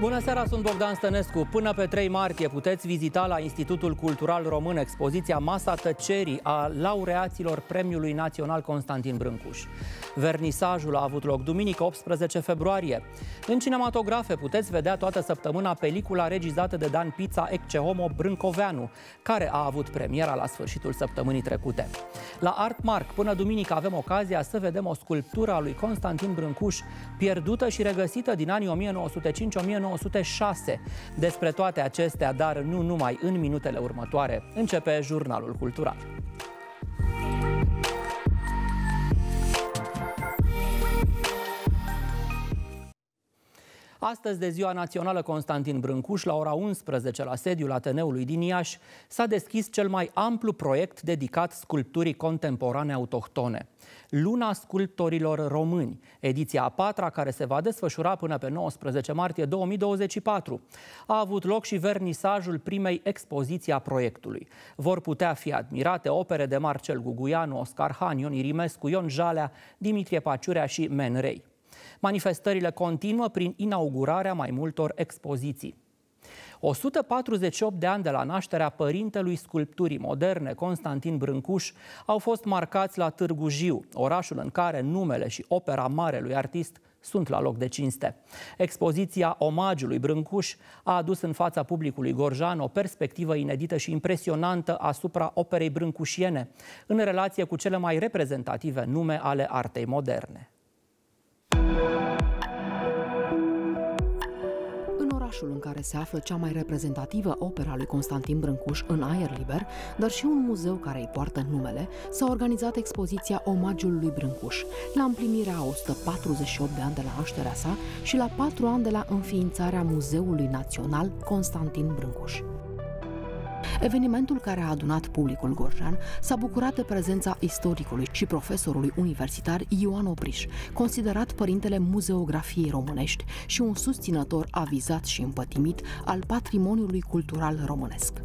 Bună seara, sunt Bogdan Stănescu. Până pe 3 martie puteți vizita la Institutul Cultural Român expoziția Masa Tăcerii a laureaților Premiului Național Constantin Brâncuș. Vernisajul a avut loc duminică 18 februarie. În cinematografe puteți vedea toată săptămâna pelicula regizată de Dan Pița Ecce Homo Brâncoveanu, care a avut premiera la sfârșitul săptămânii trecute. La Artmark până duminică avem ocazia să vedem o sculptură a lui Constantin Brâncuș, pierdută și regăsită din anii 1905-1906. Despre toate acestea, dar nu numai, în minutele următoare. Începe Jurnalul Cultural. Astăzi, de Ziua Națională Constantin Brâncuș, la ora 11, la sediul Ateneului din Iași, s-a deschis cel mai amplu proiect dedicat sculpturii contemporane autohtone. Luna Sculptorilor Români, ediția a 4-a, care se va desfășura până pe 19 martie 2024. A avut loc și vernisajul primei expoziții a proiectului. Vor putea fi admirate opere de Marcel Guguianu, Oscar Han, Ion Irimescu, Ion Jalea, Dimitrie Paciurea și Men Ray. Manifestările continuă prin inaugurarea mai multor expoziții. 148 de ani de la nașterea părintelui sculpturii moderne, Constantin Brâncuș, au fost marcați la Târgu Jiu, orașul în care numele și opera marelui artist sunt la loc de cinste. Expoziția Omagiului Brâncuș a adus în fața publicului gorjan o perspectivă inedită și impresionantă asupra operei brâncușiene, în relație cu cele mai reprezentative nume ale artei moderne. În orașul în care se află cea mai reprezentativă opera lui Constantin Brâncuș în aer liber, dar și un muzeu care îi poartă numele, s-a organizat expoziția Omagiul lui Brâncuș, la împlinirea a 148 de ani de la nașterea sa și la 4 ani de la înființarea Muzeului Național Constantin Brâncuș. Evenimentul, care a adunat publicul gorjan, s-a bucurat de prezența istoricului și profesorului universitar Ioan Opriș, considerat părintele muzeografiei românești și un susținător avizat și împătimit al patrimoniului cultural românesc.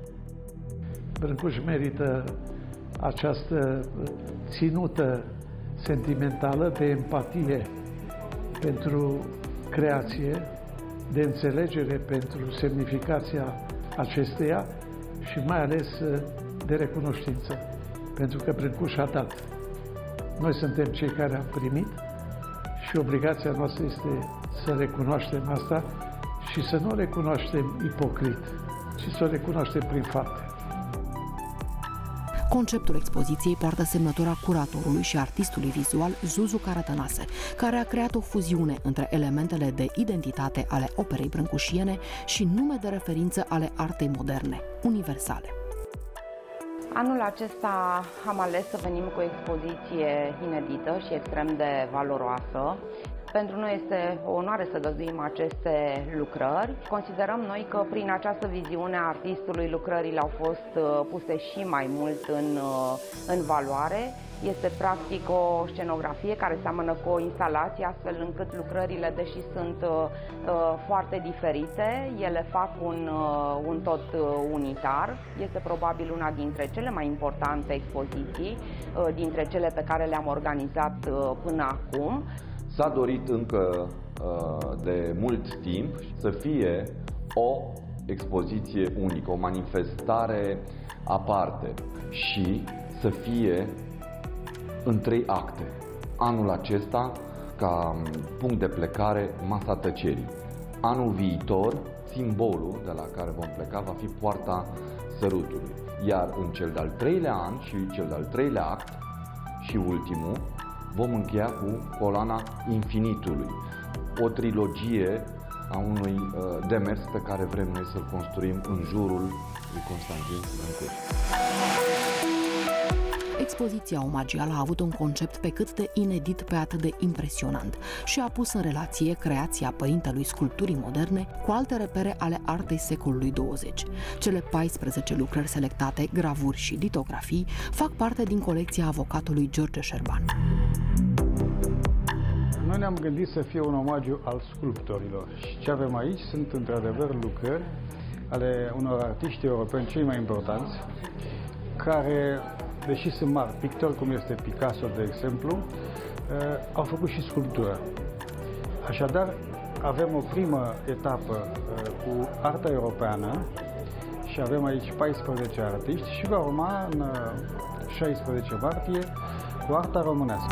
Brâncuș merită această ținută sentimentală de empatie pentru creație, de înțelegere pentru semnificația acesteia și mai ales de recunoștință, pentru că Brâncuș a dat. Noi suntem cei care am primit și obligația noastră este să recunoaștem asta și să nu o recunoaștem ipocrit, ci să o recunoaștem prin fapte. Conceptul expoziției poartă semnătura curatorului și artistului vizual Zuzu Caratănase, care a creat o fuziune între elementele de identitate ale operei brâncușiene și nume de referință ale artei moderne, universale. Anul acesta am ales să venim cu o expoziție inedită și extrem de valoroasă. Pentru noi este o onoare să găzduim aceste lucrări. Considerăm noi că prin această viziune a artistului lucrările au fost puse și mai mult în valoare. Este practic o scenografie care seamănă cu o instalație, astfel încât lucrările, deși sunt foarte diferite, ele fac un tot unitar. Este probabil una dintre cele mai importante expoziții, dintre cele pe care le-am organizat până acum. S-a dorit încă de mult timp să fie o expoziție unică, o manifestare aparte și să fie în 3 acte. Anul acesta, ca punct de plecare, Masa Tăcerii. Anul viitor, simbolul de la care vom pleca va fi Poarta Sărutului. Iar în cel de-al 3-lea an și cel de-al 3-lea act și ultimul, vom încheia cu Coloana Infinitului, o trilogie a unui demers pe care vrem noi să-l construim în jurul lui Constantin Brâncuș. Expoziția omagială a avut un concept pe cât de inedit pe atât de impresionant și a pus în relație creația părintelui sculpturii moderne cu alte repere ale artei secolului 20. Cele 14 lucrări selectate, gravuri și litografii, fac parte din colecția avocatului George Șerban. Noi ne-am gândit să fie un omagiu al sculptorilor și ce avem aici sunt într-adevăr lucrări ale unor artiști europeni cei mai importanți, care, deși sunt mari pictori, cum este Picasso, de exemplu, au făcut și sculptură. Așadar, avem o primă etapă cu arta europeană și avem aici 14 artiști și va urma în 16 martie cu arta românească.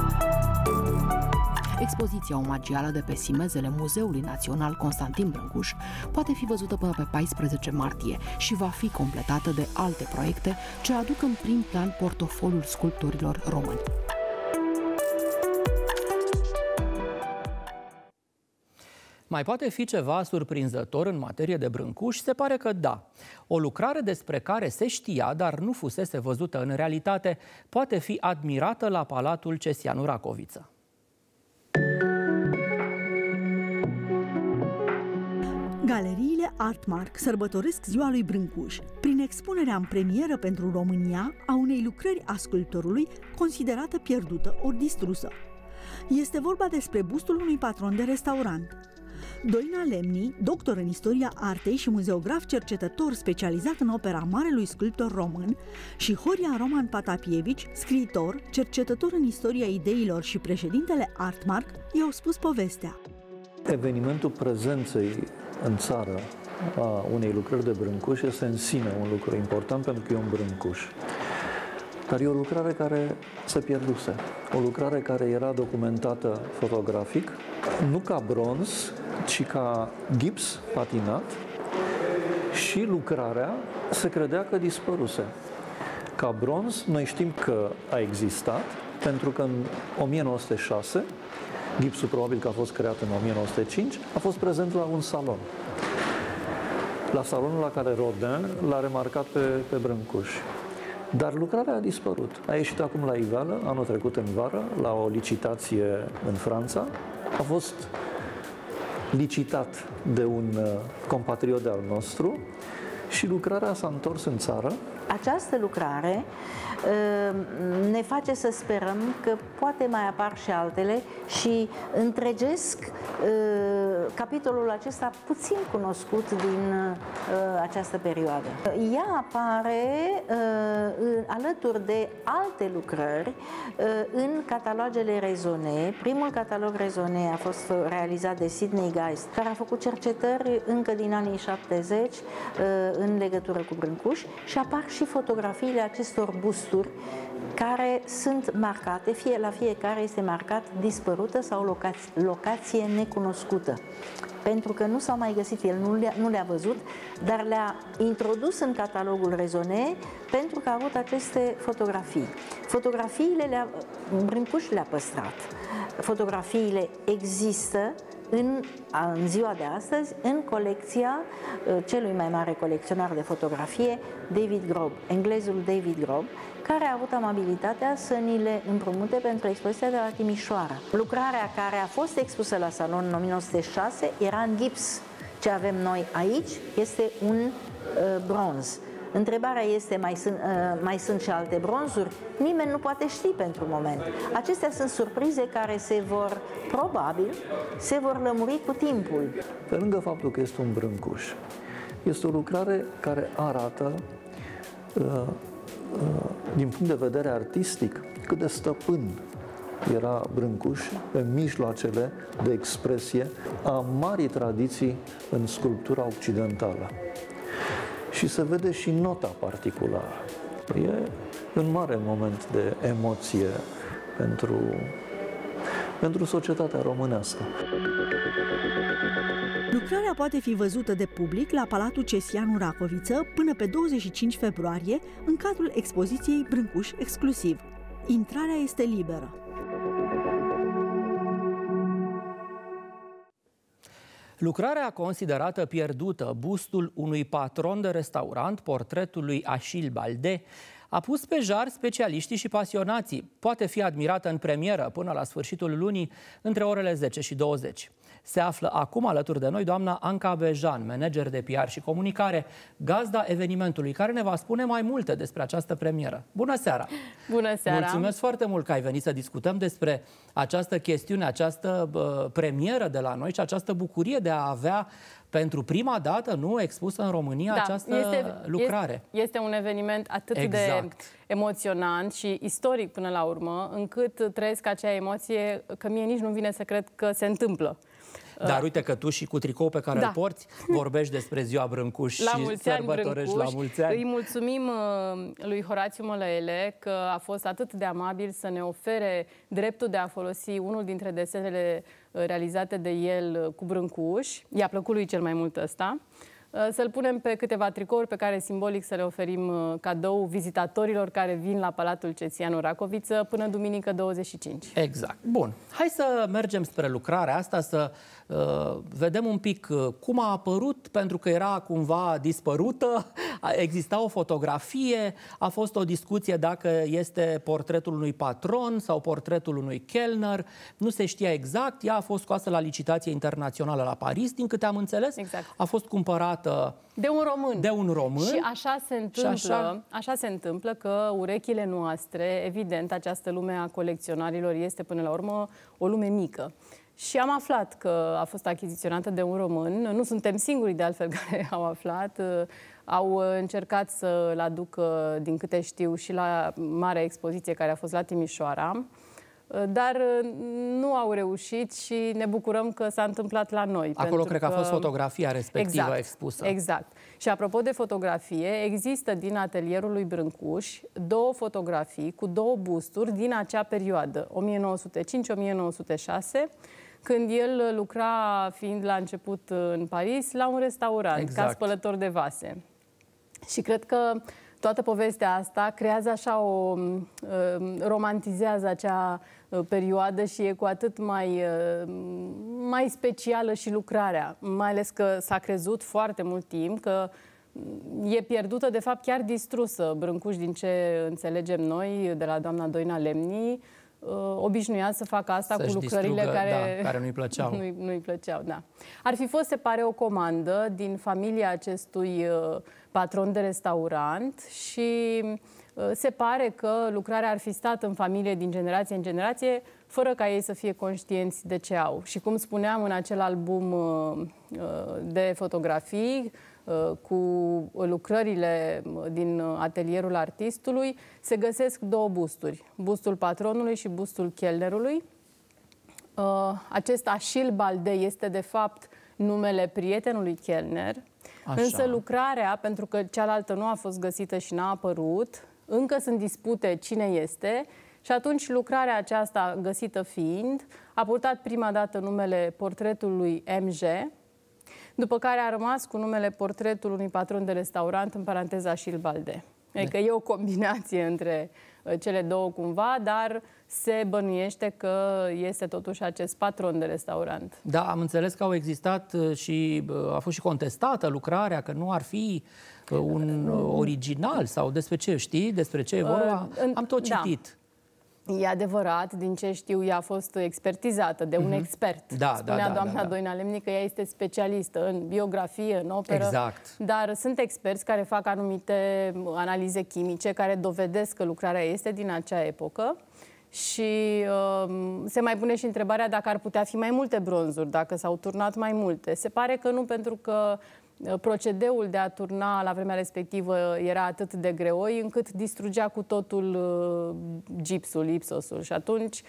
Expoziția omagială de pe simezele Muzeului Național Constantin Brâncuș poate fi văzută până pe 14 martie și va fi completată de alte proiecte ce aduc în prim plan portofoliul sculptorilor români. Mai poate fi ceva surprinzător în materie de Brâncuș? Se pare că da. O lucrare despre care se știa, dar nu fusese văzută în realitate, poate fi admirată la Palatul Cesianu Racoviță. Galeriile Artmark sărbătoresc ziua lui Brâncuș prin expunerea în premieră pentru România a unei lucrări a sculptorului considerată pierdută ori distrusă. Este vorba despre bustul unui patron de restaurant. Doina Lemni, doctor în istoria artei și muzeograf cercetător specializat în opera marelui sculptor român, și Horia Roman Patapievici, scriitor, cercetător în istoria ideilor și președintele Artmark, i-au spus povestea. Evenimentul prezenței în țară a unei lucrări de Brâncuș este în sine un lucru important pentru că e un Brâncuș. Dar e o lucrare care se pierduse. O lucrare care era documentată fotografic, nu ca bronz, ci ca gips patinat, și lucrarea se credea că dispăruse. Ca bronz, noi știm că a existat, pentru că în 1906, gipsul probabil că a fost creat în 1905, a fost prezent la un salon. La salonul la care Rodin l-a remarcat pe Brâncuș. Dar lucrarea a dispărut. A ieșit acum la iveală, anul trecut în vară, la o licitație în Franța. A fost licitat de un compatriot al nostru și lucrarea s-a întors în țară. Această lucrare ne face să sperăm că poate mai apar și altele și întregesc capitolul acesta puțin cunoscut din această perioadă. Ea apare alături de alte lucrări în catalogele Raisonné. Primul catalog Raisonné a fost realizat de Sidney Geist, care a făcut cercetări încă din anii 70 în legătură cu Brâncuș, și apar și fotografiile acestor busturi care sunt marcate, la fiecare este marcat dispărută sau locație necunoscută. Pentru că nu s-au mai găsit, el nu le-a văzut, dar le-a introdus în catalogul Raisonné pentru că a avut aceste fotografii. Fotografiile Brâncuș le-a păstrat. Fotografiile există în ziua de astăzi în colecția celui mai mare colecționar de fotografie, David Grob, englezul David Grob, care a avut amabilitatea să ni le împrumute pentru expoziția de la Timișoara. Lucrarea care a fost expusă la salon în 1906 era în gips. Ce avem noi aici este un bronz. Întrebarea este, mai sunt și alte bronzuri? Nimeni nu poate ști pentru moment. Acestea sunt surprize care probabil se vor lămuri cu timpul. Pe lângă faptul că este un Brâncuș, este o lucrare care arată, din punct de vedere artistic, cât de stăpân era Brâncuș pe mijloacele de expresie a marii tradiții în sculptura occidentală. Și se vede și nota particulară. E un mare moment de emoție pentru societatea românească. Lucrarea poate fi văzută de public la Palatul Cesianu Racoviță până pe 25 februarie, în cadrul expoziției Brâncuș Exclusiv. Intrarea este liberă. Lucrarea considerată pierdută, bustul unui patron de restaurant, portretul lui Achille Baldet, a pus pe jar specialiștii și pasionații. Poate fi admirată în premieră până la sfârșitul lunii, între orele 10 și 20. Se află acum alături de noi doamna Anca Bejan, manager de PR și comunicare, gazda evenimentului, care ne va spune mai multe despre această premieră. Bună seara! Bună seara! Mulțumesc foarte mult că ai venit să discutăm despre această chestiune, această premieră de la noi și această bucurie de a avea pentru prima dată, nu, expusă în România această lucrare. Este un eveniment atât de emoționant și istoric până la urmă, încât trăiesc acea emoție că mie nici nu vine să cred că se întâmplă. Dar uite că tu și cu tricou pe care îl porți vorbești despre ziua Brâncuș și sărbătorești la mulți ani. Îi mulțumim lui Horațiu Mălăele că a fost atât de amabil să ne ofere dreptul de a folosi unul dintre desenele realizate de el cu Brâncuș. I-a plăcut lui cel mai mult ăsta. Să-l punem pe câteva tricouri pe care simbolic să le oferim cadou vizitatorilor care vin la Palatul Cețianu Racoviță până duminică 25. Exact. Bun. Hai să mergem spre lucrarea asta, să vedem un pic cum a apărut, pentru că era cumva dispărută, exista o fotografie, a fost o discuție dacă este portretul unui patron sau portretul unui chelner, nu se știa exact, ea a fost scoasă la licitație internațională la Paris, din câte am înțeles, a fost cumpărată de un român. De un român. Și așa se întâmplă, așa se întâmplă că urechile noastre, evident, această lume a colecționarilor este până la urmă o lume mică. Și am aflat că a fost achiziționată de un român. Nu suntem singurii, de altfel, care au aflat. Au încercat să-l aducă, din câte știu, și la marea expoziție care a fost la Timișoara. Dar nu au reușit și ne bucurăm că s-a întâmplat la noi. Acolo cred că a fost fotografia respectivă expusă. Exact. Și apropo de fotografie, există din atelierul lui Brâncuș 2 fotografii cu 2 busturi din acea perioadă, 1905-1906, când el lucra, fiind la început în Paris, la un restaurant, ca spălător de vase. Și cred că toată povestea asta creează așa romantizează acea perioadă și e cu atât mai specială și lucrarea. Mai ales că s-a crezut foarte mult timp că e pierdută, de fapt chiar distrusă. Brâncuș, din ce înțelegem noi de la doamna Doina Lemni, obișnuia să facă asta cu lucrările care nu-i plăceau. Nu-i plăceau, da. Ar fi fost, se pare, o comandă din familia acestui patron de restaurant și se pare că lucrarea ar fi stat în familie din generație în generație, fără ca ei să fie conștienți de ce au. Și cum spuneam, în acel album de fotografii, cu lucrările din atelierul artistului, se găsesc 2 busturi. Bustul patronului și bustul chelnerului. Acest Achille Baldet este, de fapt, numele prietenului chelner. Însă lucrarea, pentru că cealaltă nu a fost găsită și n-a apărut, încă sunt dispute cine este, și atunci lucrarea aceasta, găsită fiind, a purtat prima dată numele portretului MG, după care a rămas cu numele portretul unui patron de restaurant, în paranteza Achille Baldet. Adică e o combinație între cele 2 cumva, dar se bănuiește că este totuși acest patron de restaurant. Da, am înțeles că au existat și a fost și contestată lucrarea, că nu ar fi un original sau despre ce știi, despre ce e vorba. Am tot citit. E adevărat, din ce știu, ea a fost expertizată de un expert. Spunea doamna Doina Lemni că ea este specialistă în biografie, în operă. Dar sunt experți care fac anumite analize chimice care dovedesc că lucrarea este din acea epocă. Și se mai pune și întrebarea dacă ar putea fi mai multe bronzuri, dacă s-au turnat mai multe. Se pare că nu, pentru că procedeul de a turna la vremea respectivă era atât de greoi încât distrugea cu totul gipsul, ipsosul. Și atunci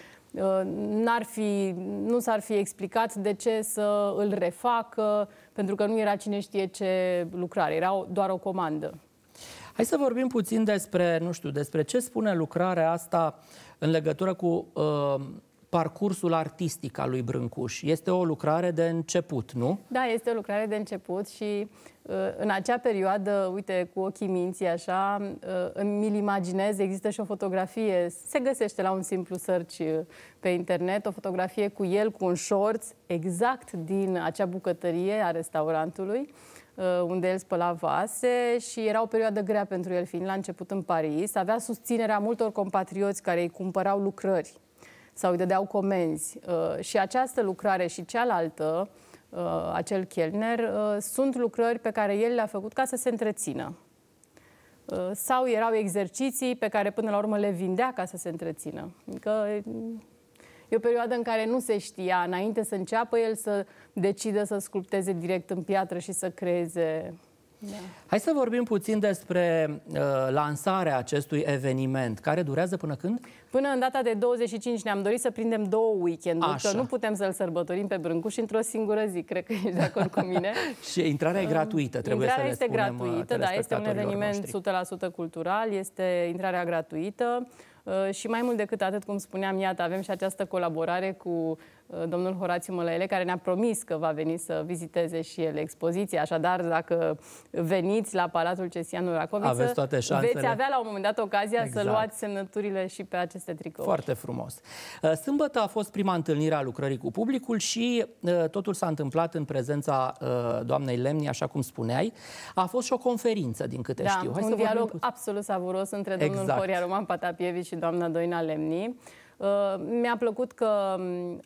nu s-ar fi explicat de ce să îl refacă, pentru că nu era cine știe ce lucrare, era doar o comandă. Hai să vorbim puțin despre, nu știu, despre ce spune lucrarea asta în legătură cu parcursul artistic al lui Brâncuș. Este o lucrare de început, nu? Da, este o lucrare de început și în acea perioadă, uite, cu ochii minții așa, mi-l imaginez, există și o fotografie, se găsește la un simplu search pe internet, o fotografie cu el, cu un shorts, exact din acea bucătărie a restaurantului, unde el spăla vase, și era o perioadă grea pentru el, fiind la început în Paris. Avea susținerea multor compatrioți care îi cumpărau lucrări sau îi dădeau comenzi. Și această lucrare și cealaltă, acel chelner, sunt lucrări pe care el le-a făcut ca să se întrețină. Sau erau exerciții pe care până la urmă le vindea ca să se întrețină. Adică e o perioadă în care nu se știa, înainte să înceapă el să decidă să sculpteze direct în piatră și să creeze Da. Hai să vorbim puțin despre lansarea acestui eveniment, care durează până când? Până în data de 25 ne-am dorit să prindem 2 weekenduri, că nu putem să-l sărbătorim pe Brâncuș într-o singură zi, cred că ești de acord cu mine. Și intrarea e gratuită, trebuie să le spunem. Intrarea este gratuită, da, este un eveniment 100% cultural, este intrarea gratuită. Și mai mult decât atât, cum spuneam, iată, avem și această colaborare cu domnul Horațiu Mălăele, care ne-a promis că va veni să viziteze și el expoziția. Așadar, dacă veniți la Palatul Cesianu Racoviță, veți avea la un moment dat ocazia să luați semnăturile și pe aceste tricouri. Foarte frumos. Sâmbătă a fost prima întâlnire a lucrării cu publicul și totul s-a întâmplat în prezența doamnei Lemni, așa cum spuneai. A fost și o conferință, din câte știu. Hai un dialog absolut savuros între domnul Horia Roman Patapievici și doamna Doina Lemni. Mi-a plăcut că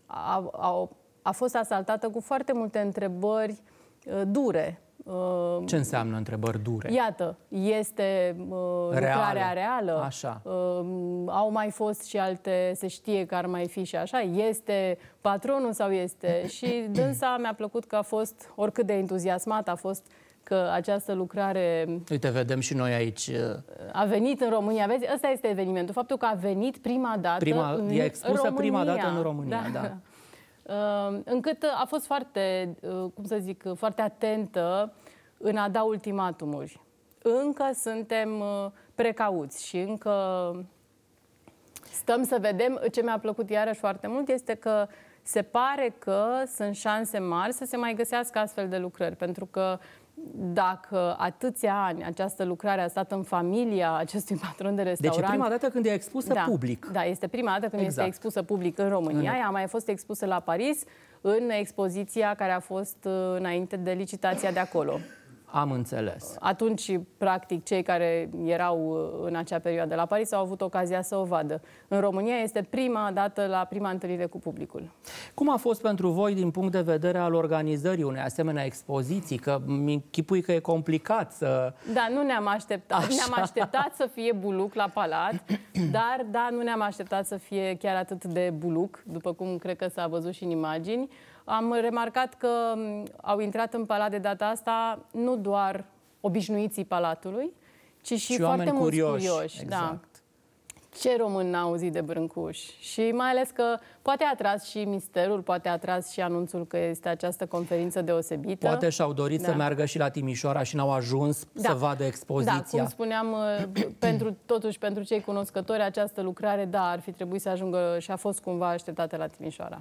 a fost asaltată cu foarte multe întrebări dure. Ce înseamnă întrebări dure? Iată, este lucrarea reală? Așa. Au mai fost și alte, se știe că ar mai fi și așa? Este patronul sau este? Și dânsa mi-a plăcut că a fost, oricât de entuziasmat a fost, că această lucrare... Uite, vedem și noi aici... A venit în România. Vezi, ăsta este evenimentul. Faptul că a venit prima dată în e expusă România. Prima dată în România, da. Încât a fost foarte, cum să zic, foarte atentă în a da ultimatumuri. Încă suntem precauți și încă stăm să vedem. Ce mi-a plăcut iarăși foarte mult este că se pare că sunt șanse mari să se mai găsească astfel de lucrări, pentru că dacă atâția ani această lucrare a stat în familia acestui patron de restaurant... Deci e prima dată când e expusă public. Da, este prima dată când este expusă public în România. Ea a mai fost expusă la Paris, în expoziția care a fost înainte de licitația de acolo. Am înțeles. Atunci, practic, cei care erau în acea perioadă la Paris au avut ocazia să o vadă. În România este prima dată la prima întâlnire cu publicul. Cum a fost pentru voi din punct de vedere al organizării unei asemenea expoziții? Că mi-închipui că e complicat să... Da, nu ne-am așteptat. Ne-am așteptat să fie buluc la palat, dar da, nu ne-am așteptat să fie chiar atât de buluc, după cum cred că s-a văzut și în imagini. Am remarcat că au intrat în palat de data asta nu doar obișnuiții palatului, ci și foarte mulți curioși. Exact. Da. Ce român n-a auzit de Brâncuș? Și mai ales că poate a atras și misterul, poate a atras și anunțul că este această conferință deosebită. Poate și-au dorit să meargă și la Timișoara și n-au ajuns să vadă expoziția. Da, cum spuneam, totuși pentru cei cunoscători, această lucrare, da, ar fi trebuit să ajungă și a fost cumva așteptată la Timișoara.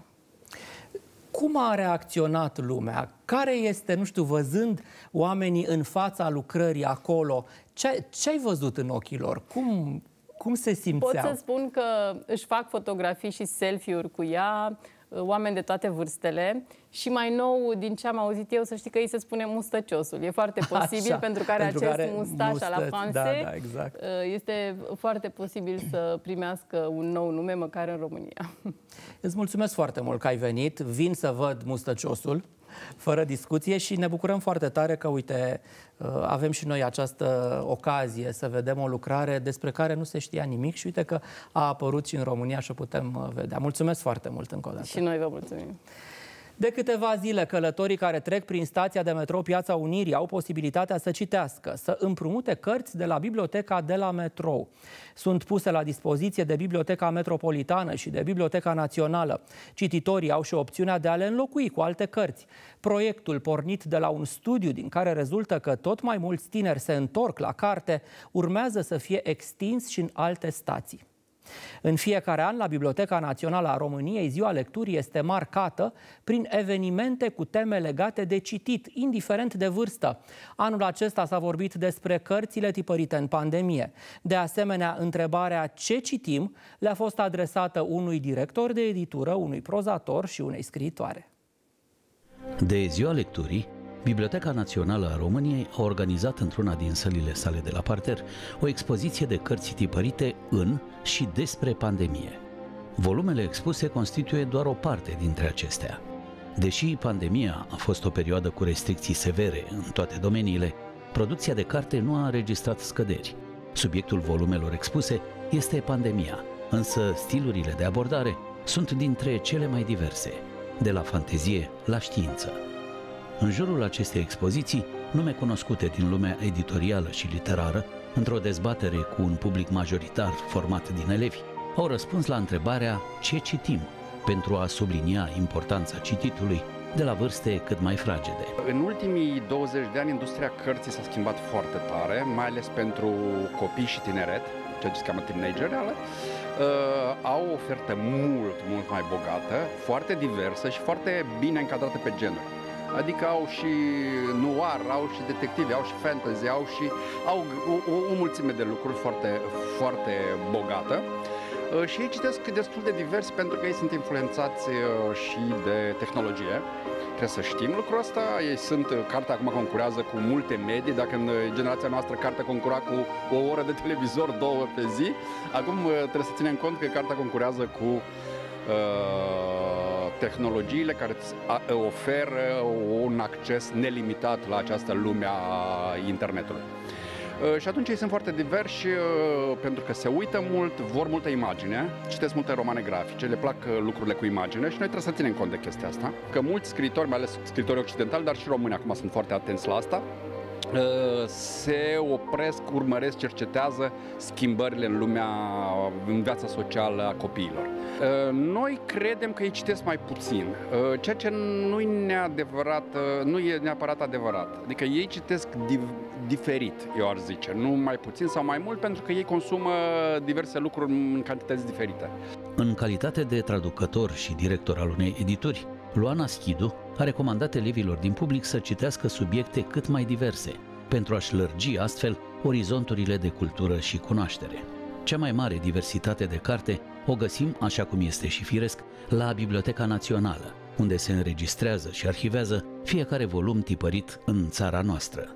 Cum a reacționat lumea? Care este, nu știu, văzând oamenii în fața lucrării acolo, ce ai văzut în ochii lor? Cum se simțeau? Pot să spun că își fac fotografii și selfie-uri cu ea, oameni de toate vârstele și mai nou, din ce am auzit eu, să știi că ei se spune mustăciosul. E foarte posibil, pentru că are acest mustaș la Fanse. Da, exact. Este foarte posibil să primească un nou nume, măcar în România. Îți mulțumesc foarte mult că ai venit. Vin să văd mustăciosul, fără discuție, și ne bucurăm foarte tare că, uite, avem și noi această ocazie să vedem o lucrare despre care nu se știa nimic și uite că a apărut și în România și o putem vedea. Mulțumesc foarte mult încă o dată. Și noi vă mulțumim. De câteva zile, călătorii care trec prin stația de metrou Piața Unirii au posibilitatea să citească, să împrumute cărți de la biblioteca de la metrou. Sunt puse la dispoziție de Biblioteca Metropolitană și de Biblioteca Națională. Cititorii au și opțiunea de a le înlocui cu alte cărți. Proiectul, pornit de la un studiu din care rezultă că tot mai mulți tineri se întorc la carte, urmează să fie extins și în alte stații. În fiecare an, la Biblioteca Națională a României, Ziua Lecturii este marcată prin evenimente cu teme legate de citit, indiferent de vârstă. Anul acesta s-a vorbit despre cărțile tipărite în pandemie. De asemenea, întrebarea "ce citim?" le-a fost adresată unui director de editură, unui prozator și unei scriitoare. De Ziua Lecturii, Biblioteca Națională a României a organizat într-una din sălile sale de la parter o expoziție de cărți tipărite în și despre pandemie. Volumele expuse constituie doar o parte dintre acestea. Deși pandemia a fost o perioadă cu restricții severe în toate domeniile, producția de carte nu a înregistrat scăderi. Subiectul volumelor expuse este pandemia, însă stilurile de abordare sunt dintre cele mai diverse, de la fantezie la știință. În jurul acestei expoziții nume cunoscute din lumea editorială și literară, într-o dezbatere cu un public majoritar format din elevi, au răspuns la întrebarea ce citim, pentru a sublinia importanța cititului de la vârste cât mai fragede. În ultimii 20 de ani, industria cărții s-a schimbat foarte tare, mai ales pentru copii și tineret, ceea ce se cheamă teenageri, au o ofertă mult mai bogată, foarte diversă și foarte bine încadrată pe genuri. Adică au și noir, au și detective, au și fantasy, au o mulțime de lucruri foarte bogată. Și ei citesc destul de divers pentru că ei sunt influențați și de tehnologie. Trebuie să știm lucrul ăsta. Cartea acum concurează cu multe medii. Dacă în generația noastră cartea concura cu o oră de televizor, 2 pe zi, acum trebuie să ținem cont că cartea concurează cu tehnologiile care oferă un acces nelimitat la această lume a internetului. Și atunci ei sunt foarte diversi pentru că se uită mult, vor multă imagine, citesc multe romane grafice, le plac lucrurile cu imagine și noi trebuie să ținem cont de chestia asta. Că mulți scriitori, mai ales scriitori occidentali, dar și români acum sunt foarte atenți la asta, se opresc, urmăresc, cercetează schimbările în viața socială a copiilor. Noi credem că ei citesc mai puțin, ceea ce nu e neapărat adevărat. Adică ei citesc diferit, eu ar zice, nu mai puțin sau mai mult, pentru că ei consumă diverse lucruri în cantități diferite. În calitate de traducător și director al unei edituri, Luana Schidu a recomandat elevilor din public să citească subiecte cât mai diverse, pentru a-și lărgi astfel orizonturile de cultură și cunoaștere. Cea mai mare diversitate de carte o găsim, așa cum este și firesc, la Biblioteca Națională, unde se înregistrează și arhivează fiecare volum tipărit în țara noastră.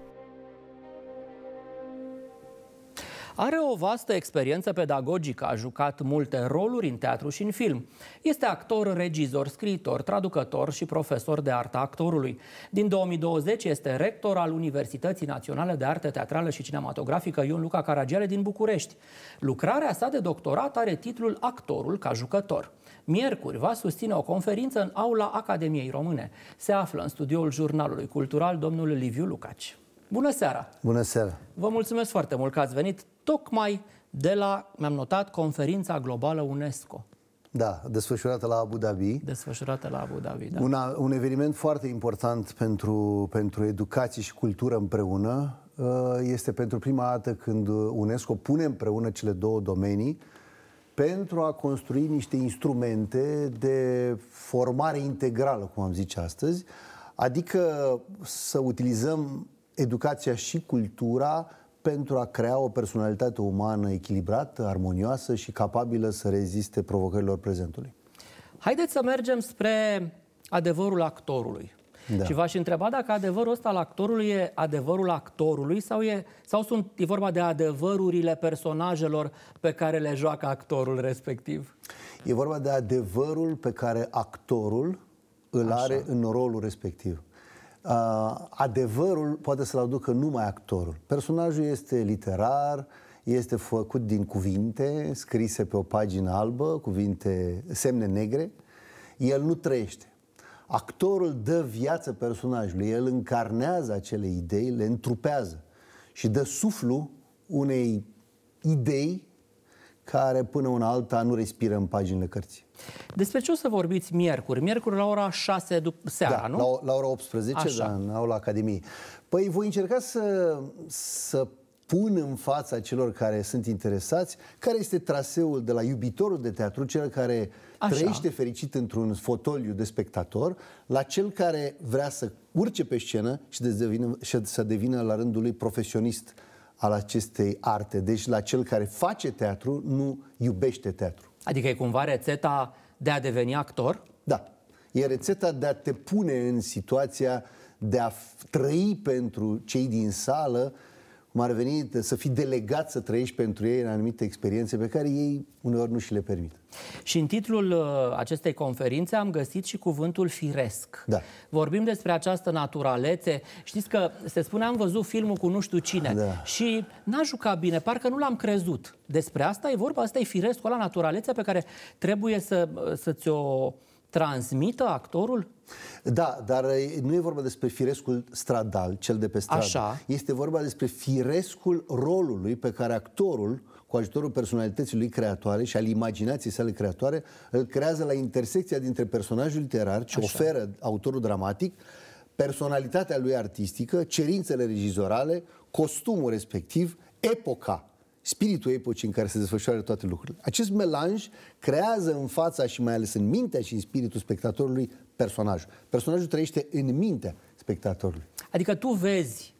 Are o vastă experiență pedagogică, a jucat multe roluri în teatru și în film. Este actor, regizor, scriitor, traducător și profesor de artă actorului. Din 2020 este rector al Universității Naționale de Artă Teatrală și Cinematografică Ion Luca Caragiale din București. Lucrarea sa de doctorat are titlul Actorul ca jucător. Miercuri va susține o conferință în aula Academiei Române. Se află în studioul Jurnalului Cultural domnul Liviu Lucaci. Bună seara! Bună seara! Vă mulțumesc foarte mult că ați venit tocmai de la, mi-am notat, conferința globală UNESCO. Da, desfășurată la Abu Dhabi. Desfășurată la Abu Dhabi, da. Un eveniment foarte important pentru educație și cultură împreună. Este pentru prima dată când UNESCO pune împreună cele două domenii pentru a construi niște instrumente de formare integrală, cum am zice astăzi, adică să utilizăm educația și cultura pentru a crea o personalitate umană echilibrată, armonioasă și capabilă să reziste provocărilor prezentului. Haideți să mergem spre adevărul actorului. Da. Și v-aș întreba dacă adevărul ăsta al actorului e adevărul actorului sau e vorba de adevărurile personajelor pe care le joacă actorul respectiv? E vorba de adevărul pe care actorul îl are în rolul respectiv. Adevărul poate să-l aducă numai actorul. Personajul este literar, este făcut din cuvinte scrise pe o pagină albă, semne negre. El nu trăiește. Actorul dă viață personajului, el încarnează acele idei, le întrupează și dă suflu unei idei care până una alta nu respiră în paginile cărții. Despre ce o să vorbiți miercuri? Miercuri la ora 6 seara, nu? La ora 18, da, în aula Academiei. Păi voi încerca să pun în fața celor care sunt interesați care este traseul de la iubitorul de teatru, cel care trăiește fericit într-un fotoliu de spectator, la cel care vrea să urce pe scenă și să devină la rândul lui profesionist al acestei arte. Deci la cel care face teatru, nu iubește teatru. Adică e cumva rețeta de a deveni actor? Da. E rețeta de a te pune în situația de a trăi pentru cei din sală, cum ar veni să fii delegat să trăiești pentru ei în anumite experiențe pe care ei uneori nu și le permit. Și în titlul acestei conferințe am găsit și cuvântul firesc. Da. Vorbim despre această naturalețe. Știți că se spune, am văzut filmul cu nu știu cine, da, și n-a jucat bine, parcă nu l-am crezut. Despre asta e vorba, asta e firescul ăla, naturalețea pe care trebuie să ți-o transmită actorul? Da, dar nu e vorba despre firescul stradal, cel de pe stradă. Așa. Este vorba despre firescul rolului pe care actorul, cu ajutorul personalității lui creatoare și al imaginației sale creatoare, îl creează la intersecția dintre personajul literar ce oferă autorul dramatic, personalitatea lui artistică, cerințele regizorale, costumul respectiv, epoca, spiritul epocii în care se desfășoară toate lucrurile. Acest melanj creează în fața și mai ales în mintea și în spiritul spectatorului personajul. Personajul trăiește în mintea spectatorului. Adică tu vezi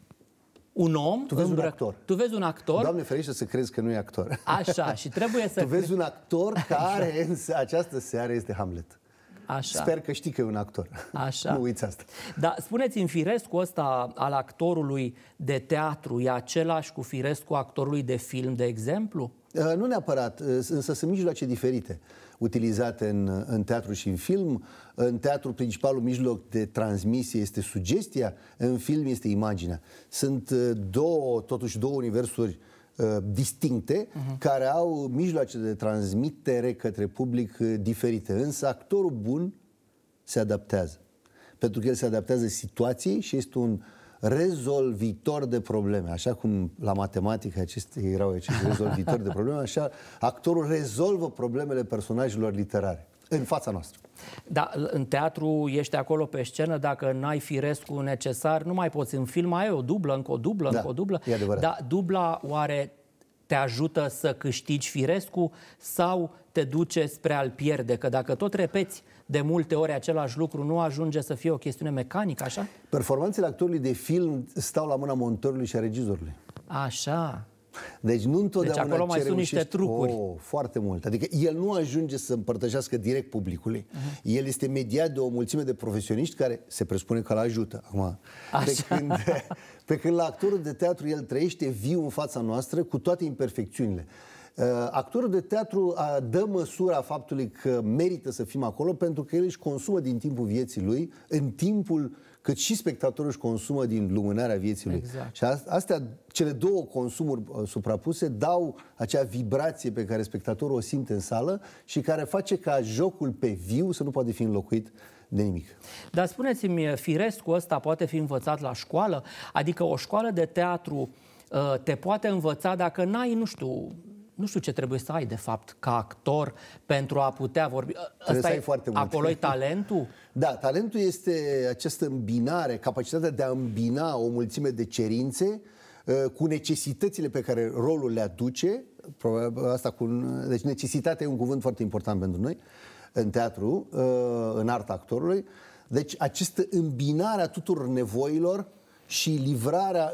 un om... Tu vezi un actor. Tu vezi un actor... Doamne ferește să crezi că nu e actor. Așa, și trebuie să... Tu vezi un actor care în această seară este Hamlet. Așa. Sper că știi că e un actor. Așa. Nu uiți asta. Dar spuneți-mi, firescul ăsta al actorului de teatru e același cu firescul actorului de film, de exemplu? Nu neapărat, însă sunt mijloace diferite utilizate în teatru și în film. În teatru, principalul mijloc de transmisie este sugestia, în film este imaginea. Sunt totuși două universuri distincte, care au mijloace de transmitere către public diferite. Însă actorul bun se adaptează. Pentru că el se adaptează situației și este un rezolvitor de probleme. Așa cum la matematică erau acești rezolvitori de probleme, așa actorul rezolvă problemele personajelor literare în fața noastră. Da, în teatru ești acolo pe scenă, dacă n-ai firescul necesar, nu mai poți. În film ai o dublă, încă o dublă, încă o dublă. E adevărat. Dar dubla oare te ajută să câștigi firescul sau te duce spre a-l pierde? Că dacă tot repeți de multe ori același lucru, nu ajunge să fie o chestiune mecanică, așa? Performanțele actorului de film stau la mâna montorului și a regizorului. Așa. Deci nu întotdeauna acolo mai sunt niște trucuri. Foarte mult. Adică el nu ajunge să împărtășească direct publicului. El este mediat de o mulțime de profesioniști care se presupune că îl ajută. Acum, pe când la actorul de teatru el trăiește viu în fața noastră cu toate imperfecțiunile. Actorul de teatru dă măsura faptului că merită să fim acolo pentru că el își consumă din timpul vieții lui, în timpul cât și spectatorul își consumă din lumânarea vieții lui. Exact. Și astea, cele două consumuri suprapuse, dau acea vibrație pe care spectatorul o simte în sală și care face ca jocul pe viu să nu poate fi înlocuit de nimic. Dar spuneți-mi, firescul ăsta poate fi învățat la școală? Adică o școală de teatru te poate învăța dacă n-ai, nu știu ce trebuie să ai, de fapt, ca actor pentru a putea vorbi. Trebuie să ai foarte mult. Acolo-i talentul? Da, talentul este această îmbinare, capacitatea de a îmbina o mulțime de cerințe cu necesitățile pe care rolul le aduce. Deci necesitatea e un cuvânt foarte important pentru noi în teatru, în arta actorului. Deci această îmbinare a tuturor nevoilor și livrarea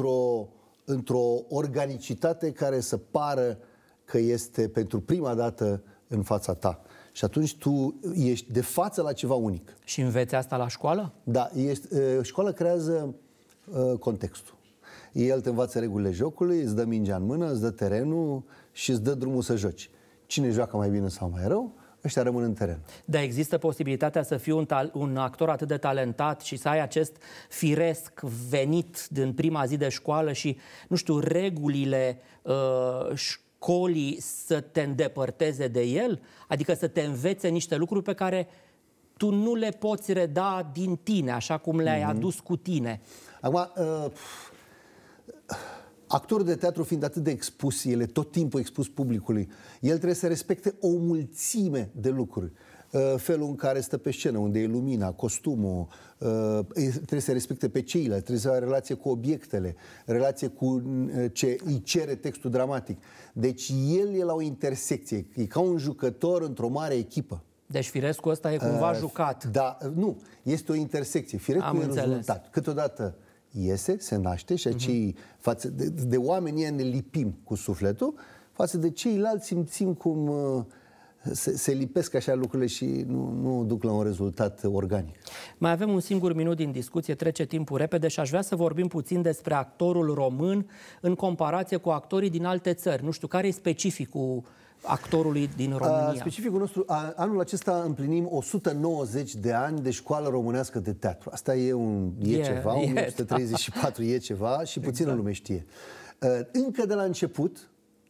într-o organicitate care să pară că este pentru prima dată în fața ta. Și atunci tu ești de față la ceva unic. Și înveți asta la școală? Da, școala creează contextul. El te învață regulile jocului, îți dă mingea în mână, îți dă terenul și îți dă drumul să joci. Cine joacă mai bine sau mai rău, ăștia rămân în teren. Dar există posibilitatea să fii un actor atât de talentat și să ai acest firesc venit din prima zi de școală și, nu știu, regulile școlii să te îndepărteze de el? Adică să te învețe niște lucruri pe care tu nu le poți reda din tine, așa cum le-ai adus cu tine. Acum, actorul de teatru fiind atât de expus, el e tot timpul expus publicului, el trebuie să respecte o mulțime de lucruri. Felul în care stă pe scenă, unde e lumina, costumul, trebuie să respecte pe ceilalți, trebuie să aibă relație cu obiectele, relație cu ce îi cere textul dramatic. Deci el e la o intersecție, e ca un jucător într-o mare echipă. Deci firescul ăsta e cumva jucat. Da, nu, este o intersecție. Firescul e rezultat. Câteodată iese, se naște și acei, față de oamenii ne lipim cu sufletul, față de ceilalți simțim cum se lipesc așa lucrurile și nu duc la un rezultat organic. Mai avem un singur minut din discuție, trece timpul repede și aș vrea să vorbim puțin despre actorul român în comparație cu actorii din alte țări. Nu știu, care e specificul actorului din România? Specificul nostru, anul acesta împlinim 190 de ani de școală românească de teatru. Asta e ceva, 1834 e ceva și puțină lume știe. Încă de la început,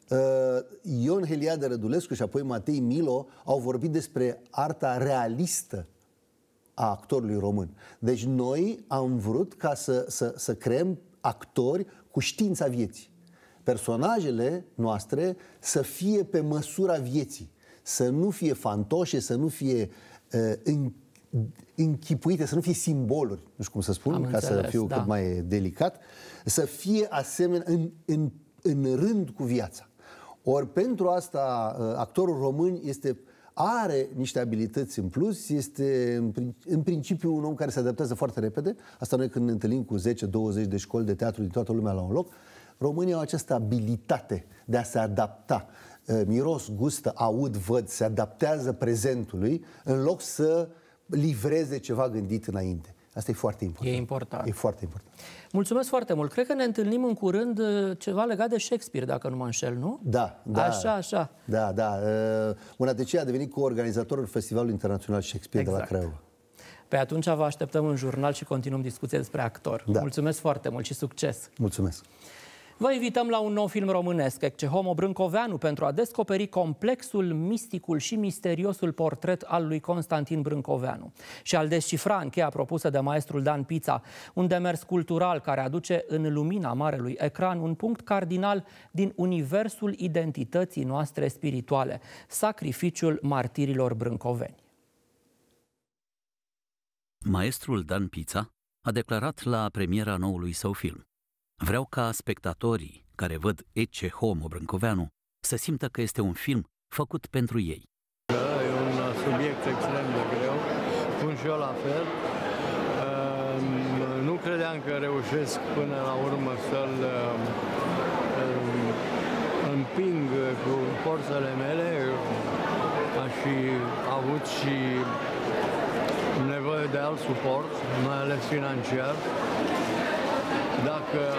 Ion Heliade Rădulescu și apoi Matei Milo au vorbit despre arta realistă a actorului român. Deci noi am vrut ca să creăm actori cu știința vieții. Personajele noastre să fie pe măsura vieții, să nu fie fantoșe, să nu fie închipuite, să nu fie simboluri, nu știu cum să spun, să fiu cât mai delicat, să fie asemenea în rând cu viața. Ori pentru asta actorul român are niște abilități în plus, este în principiu un om care se adaptează foarte repede. Asta noi când ne întâlnim cu 10-20 de școli de teatru din toată lumea la un loc, românii au această abilitate de a se adapta. Miros, gustă, aud, văd, se adaptează prezentului în loc să livreze ceva gândit înainte. Asta e foarte important. E important. E foarte important. Mulțumesc foarte mult. Cred că ne întâlnim în curând ceva legat de Shakespeare, dacă nu mă înșel, nu? Da. Așa. Da. Mânateci a devenit coorganizatorul Festivalului Internațional Shakespeare de la Craiova. Pe atunci vă așteptăm în jurnal și continuăm discuția despre actor. Mulțumesc foarte mult și succes! Mulțumesc! Vă invităm la un nou film românesc, Ecce Homo Brâncoveanu, pentru a descoperi complexul, misticul și misteriosul portret al lui Constantin Brâncoveanu și a-l descifra în cheia propusă de maestrul Dan Pița, un demers cultural care aduce în lumina marelui ecran un punct cardinal din universul identității noastre spirituale, sacrificiul martirilor brâncoveni. Maestrul Dan Pița a declarat la premiera noului său film: vreau ca spectatorii care văd Ecce Homo Brâncoveanu să simtă că este un film făcut pentru ei. E un subiect extrem de greu, spun și eu la fel. Nu credeam că reușesc până la urmă să-l împing cu forțele mele. Aș fi avut și nevoie de alt suport, mai ales financiar. Dacă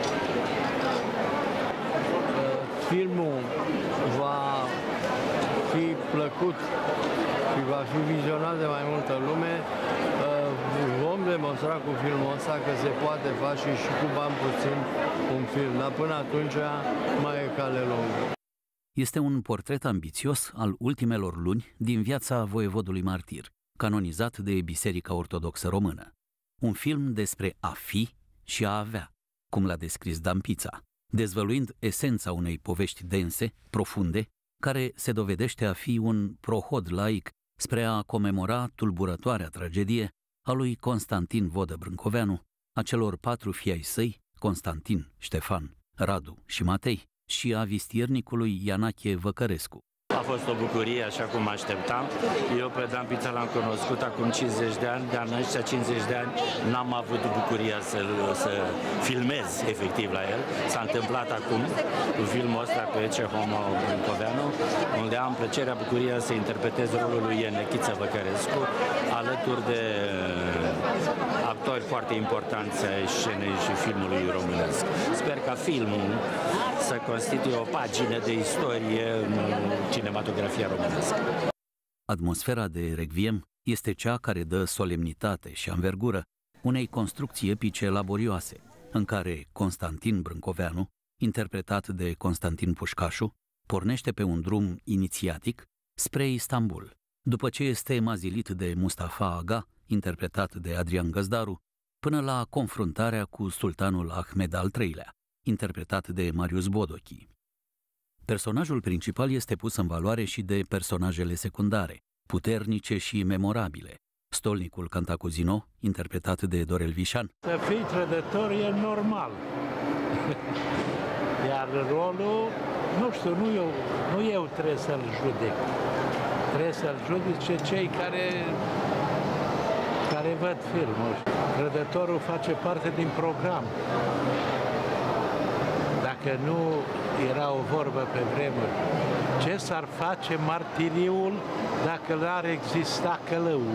filmul va fi plăcut și va fi vizionat de mai multă lume, vom demonstra cu filmul ăsta că se poate face și cu bani puțin un film, dar până atunci mai e cale lungă. Este un portret ambițios al ultimelor luni din viața voievodului martir, canonizat de Biserica Ortodoxă Română. Un film despre a fi și a avea, cum l-a descris Dan Pița, dezvăluind esența unei povești dense, profunde, care se dovedește a fi un prohod laic spre a comemora tulburătoarea tragedie a lui Constantin Vodă Brâncoveanu, a celor 4 fii ai săi, Constantin, Ștefan, Radu și Matei, și a vistiernicului Ianache Văcărescu. A fost o bucurie, așa cum așteptam. Eu pe Dan Pița l-am cunoscut acum 50 de ani, dar în ăștia 50 de ani n-am avut bucuria să filmez efectiv la el. S-a întâmplat acum cu filmul ăsta pe Ecce Homo Brâncoveanu, unde am plăcerea, bucuria să interpretez rolul lui Ianache Văcărescu, alături de actori foarte importanți ai scenei și filmului românesc. Sper ca filmul să constituie o pagină de istorie în cinematografia românească. Atmosfera de Requiem este cea care dă solemnitate și anvergură unei construcții epice laborioase, în care Constantin Brâncoveanu, interpretat de Constantin Pușcașu, pornește pe un drum inițiatic spre Istanbul, după ce este mazilit de Mustafa Aga, interpretat de Adrian Găzdaru, până la confruntarea cu sultanul Ahmed al III-lea, interpretat de Marius Bodochi. Personajul principal este pus în valoare și de personajele secundare, puternice și memorabile. Stolnicul Cantacuzino, interpretat de Dorel Vișan. Să fii trădător e normal. Iar rolul, nu știu, nu eu trebuie să-l judec. Trebuie să-l judece cei care văd filmul. Trădătorul face parte din program. Dacă nu era o vorbă pe vremuri, ce s-ar face martiriul dacă n-ar exista călăul?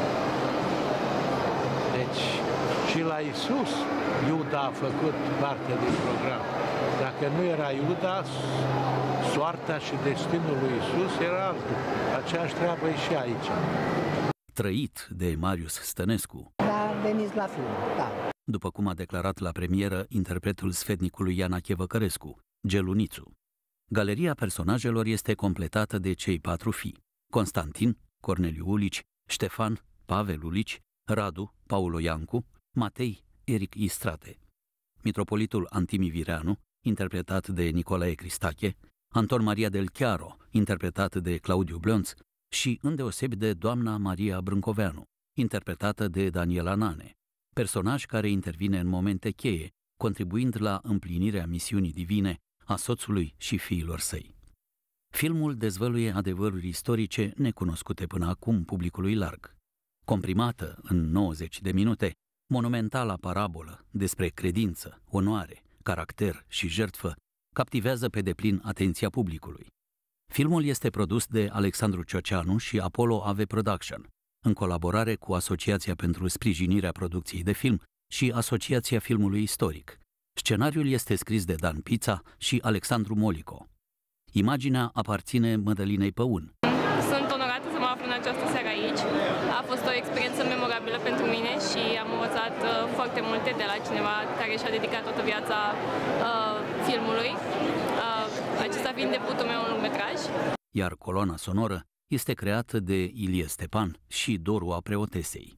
Deci și la Iisus Iuda a făcut parte din program. Dacă nu era Iuda, soarta și destinul lui Iisus era altul. Aceeași treabă e și aici. Trăit de Marius Stănescu. Da, veniți la film, da. După cum a declarat la premieră interpretul sfetnicului Ianache Văcărescu, Gelunițu. Galeria personajelor este completată de cei 4 fii: Constantin, Corneliu Ulici, Ștefan, Pavel Ulici, Radu, Paulo Iancu, Matei, Eric Istrate. Mitropolitul Antimi Vireanu, interpretat de Nicolae Cristache, Anton Maria del Chiaro, interpretat de Claudiu Blonț, și îndeosebi de doamna Maria Brâncoveanu, interpretată de Daniela Nane, personaj care intervine în momente cheie, contribuind la împlinirea misiunii divine a soțului și fiilor săi. Filmul dezvăluie adevăruri istorice necunoscute până acum publicului larg. Comprimată în 90 de minute, monumentala parabolă despre credință, onoare, caracter și jertfă captivează pe deplin atenția publicului. Filmul este produs de Alexandru Cioceanu și Apollo AV Production, în colaborare cu Asociația pentru Sprijinirea Producției de Film și Asociația Filmului Istoric. Scenariul este scris de Dan Pița și Alexandru Molico. Imaginea aparține Mădălinei Păun. Sunt onorată să mă aflu în această seară aici. A fost o experiență memorabilă pentru mine și am învățat foarte multe de la cineva care și-a dedicat toată viața filmului, acesta fiind debutul meu în lungmetraj. Iar coloana sonoră este creată de Ilie Stepan și Doru a Preotesei.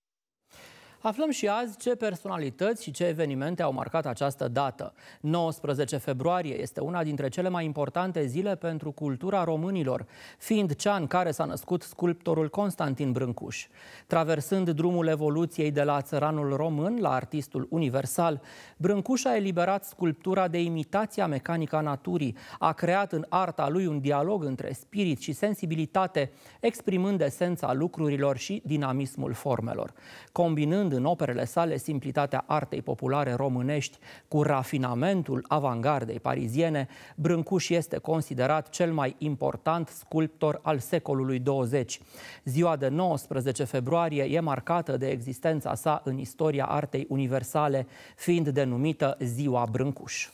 Aflăm și azi ce personalități și ce evenimente au marcat această dată. 19 februarie este una dintre cele mai importante zile pentru cultura românilor, fiind cea în care s-a născut sculptorul Constantin Brâncuș. Traversând drumul evoluției de la țăranul român la artistul universal, Brâncuș a eliberat sculptura de imitația mecanică a naturii, a creat în arta lui un dialog între spirit și sensibilitate, exprimând esența lucrurilor și dinamismul formelor. Combinând în operele sale simplitatea artei populare românești cu rafinamentul avangardei pariziene, Brâncuș este considerat cel mai important sculptor al secolului 20. Ziua de 19 februarie e marcată de existența sa în istoria artei universale, fiind denumită Ziua Brâncuș.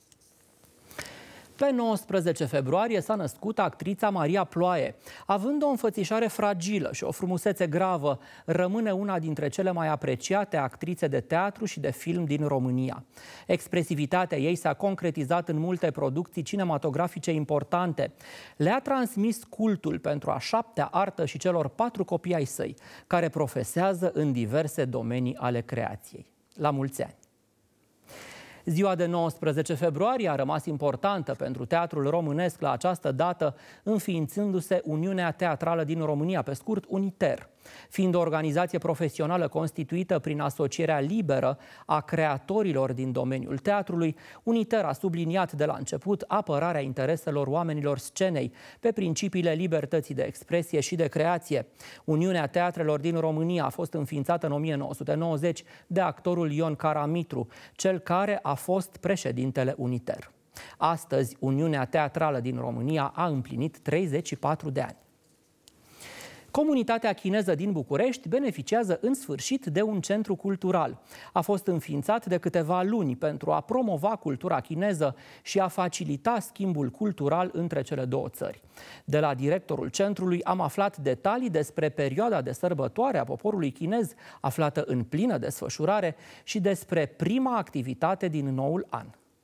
Pe 19 februarie s-a născut actrița Maria Ploaie. Având o înfățișare fragilă și o frumusețe gravă, rămâne una dintre cele mai apreciate actrițe de teatru și de film din România. Expresivitatea ei s-a concretizat în multe producții cinematografice importante. Le-a transmis cultul pentru a 7-a artă și celor 4 copii ai săi, care profesează în diverse domenii ale creației. La mulți ani! Ziua de 19 februarie a rămas importantă pentru teatrul românesc la această dată, înființându-se Uniunea Teatrală din România, pe scurt UNITER. Fiind o organizație profesională constituită prin asocierea liberă a creatorilor din domeniul teatrului, UNITER a subliniat de la început apărarea intereselor oamenilor scenei pe principiile libertății de expresie și de creație. Uniunea Teatrelor din România a fost înființată în 1990 de actorul Ion Caramitru, cel care a fost președintele UNITER. Astăzi, Uniunea Teatrală din România a împlinit 34 de ani. Comunitatea chineză din București beneficiază în sfârșit de un centru cultural. A fost înființat de câteva luni pentru a promova cultura chineză și a facilita schimbul cultural între cele două țări. De la directorul centrului am aflat detalii despre perioada de sărbătoare a poporului chinez, aflată în plină desfășurare, și despre prima activitate din noul an.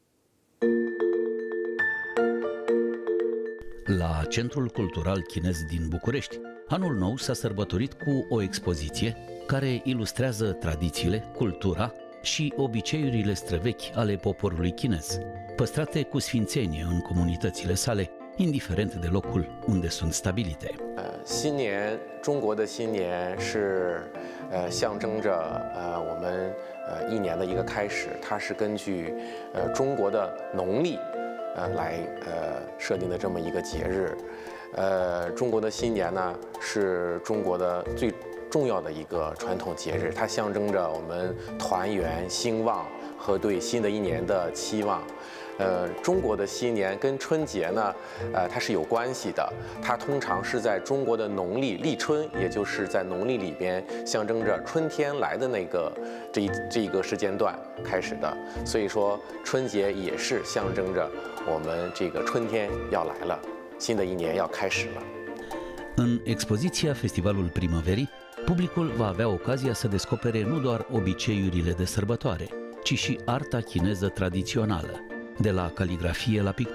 La Centrul Cultural Chinez din București, anul nou s-a sărbătorit cu o expoziție care ilustrează tradițiile, cultura și obiceiurile străvechi ale poporului chinez, păstrate cu sfințenie în comunitățile sale, indiferent de locul unde sunt stabilite. 新年，中国的新年是象征着我们一年的一个开始，它是根据中国的农历来设定的这么一个节日。中国的新年呢是中国的最重要的一个传统节日，它象征着我们团圆、兴旺和对新的一年的期望。中国的新年跟春节呢，它是有关系的。它通常是在中国的农历立春，也就是在农历里边象征着春天来的那个这一个时间段开始的。所以说，春节也是象征着我们这个春天要来了，新的一年要开始了。 În expoziția Festivalul Primăverii, publicul va avea ocazia să descopere nu doar obiceiurile de sărbătoare, ci și arta chineză tradițională, de la caligrafie la picturi,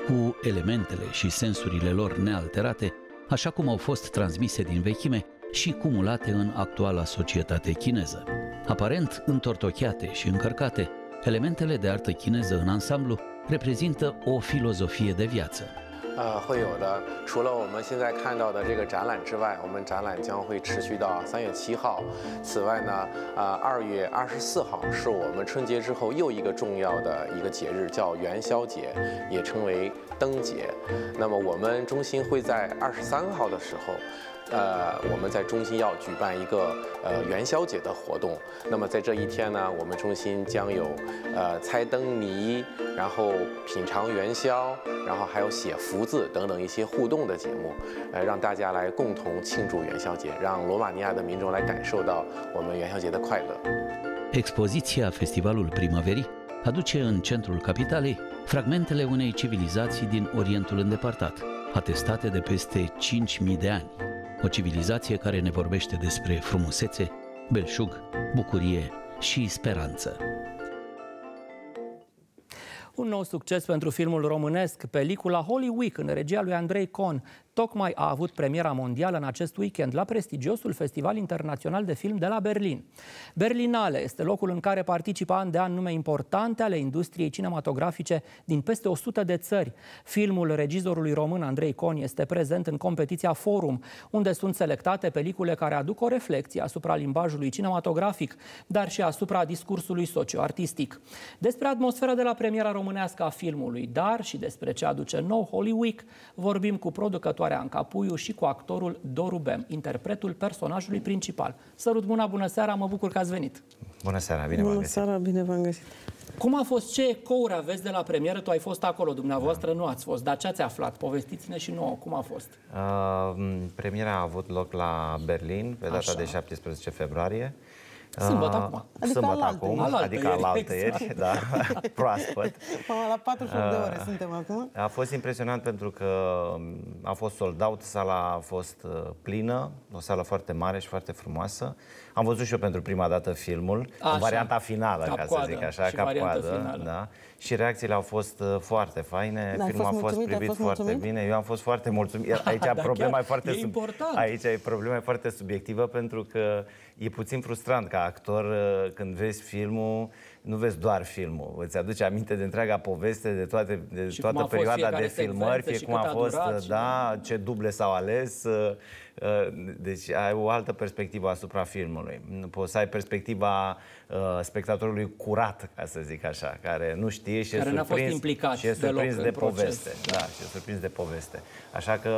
cu elementele și sensurile lor nealterate, așa cum au fost transmise din vechime și cumulate în actuala societate chineză. Aparent întortocheate și încărcate, elementele de artă chineză în ansamblu reprezintă o filozofie de viață. 会有的，除了我们现在看到的这个展览之外，我们展览将会持续到3月7号。此外呢，2月24号是我们春节之后又一个重要的一个节日，叫元宵节，也称为灯节。那么我们中心会在23号的时候。我们在中心要举办一个元宵节的活动。那么在这一天呢，我们中心将有猜灯谜，然后品尝元宵，然后还有写福字等等一些互动的节目，让大家来共同庆祝元宵节，让罗马尼亚的民众来感受到我们元宵节的快乐。 Expoziția Festivalul Primăverii aduce în centrul capitalei fragmentele unei civilizații din Orientul îndepărtat, atestate de peste 5.000 de ani. O civilizație care ne vorbește despre frumusețe, belșug, bucurie și speranță. Un nou succes pentru filmul românesc, pelicula Holy Week, în regia lui Andrei Con, tocmai a avut premiera mondială în acest weekend la prestigiosul Festival Internațional de Film de la Berlin. Berlinale este locul în care participă an de an nume importante ale industriei cinematografice din peste 100 de țări. Filmul regizorului român Andrei Con este prezent în competiția Forum, unde sunt selectate pelicule care aduc o reflecție asupra limbajului cinematografic, dar și asupra discursului socio-artistic. Despre atmosfera de la premiera românească a filmului, dar și despre ce aduce nou Holy Week, vorbim cu producătoarea Anca Puiu și cu actorul Doru Bem, interpretul personajului principal. Sărut mâna, bună seara, mă bucur că ați venit! Bună seara, bine v-am găsit! Bună seara, bine v-am găsit! Cum a fost, ce ecouri aveți de la premieră? Tu ai fost acolo, dumneavoastră nu ați fost, dar ce ați aflat? Povestiți-ne și nouă, cum a fost? Premiera a avut loc la Berlin, pe data de 17 februarie. Sâmbătă acum. Sâmbătă acum, adică alaltăieri, da, proaspăt. La 48 de ore suntem acum. A fost impresionant pentru că a fost sold out, sala a fost plină, o sală foarte mare și foarte frumoasă. Am văzut și eu pentru prima dată filmul, în varianta finală, ca să zic așa, cap-coadă. Da. Și reacțiile au fost foarte faine, filmul a fost privit foarte bine, eu am fost foarte mulțumit. Aici problema e foarte subiectivă, pentru că e puțin frustrant ca actor când vezi filmul, nu vezi doar filmul, îți aduce aminte de întreaga poveste, de toată perioada de filmări, fie cum a fost, da, ce duble s-au ales. Deci ai o altă perspectivă asupra filmului. Poți să ai perspectiva spectatorului curat, ca să zic așa, care nu știe și e surprins de poveste. Da, și e surprins de poveste. Așa că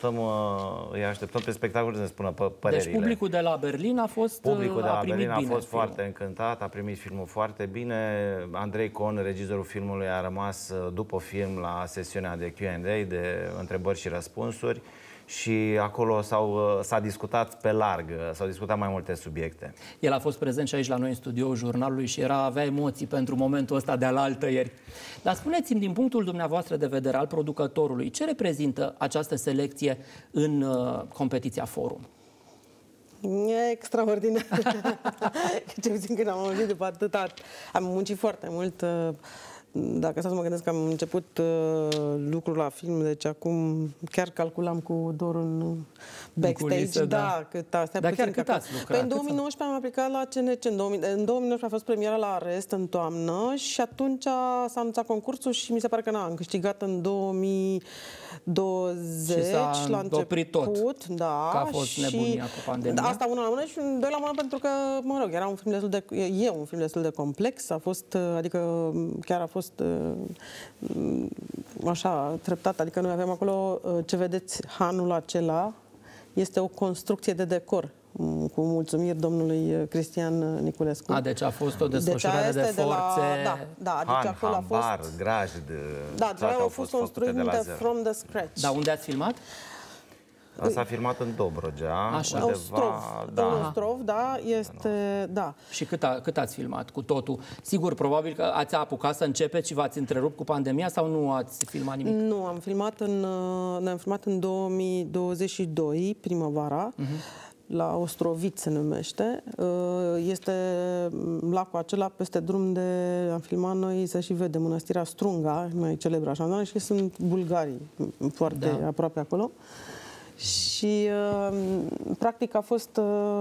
îi așteptăm pe spectacol să ne spună părerile. Deci publicul de la Berlin a fost Publicul de la Berlin a fost foarte încântat, a primit filmul foarte bine. Andrei Con, regizorul filmului, a rămas după film la sesiunea de Q&A, de întrebări și răspunsuri. Și acolo s-a discutat pe larg, s-au discutat mai multe subiecte. El a fost prezent și aici la noi în studioul Jurnalului și avea emoții pentru momentul ăsta de alaltăieri. Dar spuneți-mi, din punctul dumneavoastră de vedere al producătorului, ce reprezintă această selecție în competiția Forum? E extraordinar. Ce puțin când am auzit după atâta, am muncit foarte mult. Dacă să mă gândesc că am început lucrul la film, deci acum chiar calculam cu Doru în backstage. Culise, da, cât astea dar puțin. chiar cât ați lucrat? În 2019 am aplicat la CNC. În 2019 a fost premiera la Arest în toamnă și atunci s-a anunțat concursul și mi se pare că am câștigat în 2020 la început. Tot, da, că a fost nebunia cu pandemia. Asta una la mână și doi la mână pentru că, mă rog, era un film destul de complex, a fost, adică chiar a fost așa treptat, adică noi avem acolo, ce vedeți anul acela, este o construcție de decor, cu mulțumiri domnului Cristian Niculescu. Deci a fost o desfășurare de forțe. Deci acolo a fost grajd. Da, au fost construite from the scratch. Dar unde ați filmat? S-a filmat în Dobrogea, așa. Ostrov, da, este, da. Și cât ați filmat cu totul? Sigur, probabil că ați apucat să începeți și v-ați întrerupt cu pandemia sau nu ați filmat nimic? Nu, noi am filmat în 2022, primăvara. la Ostrovit se numește. Este lacul acela peste drum de am filmat noi, să și vede Mănăstirea Strunga, mai celebră așa, și sunt bulgarii foarte aproape acolo. Și practic a fost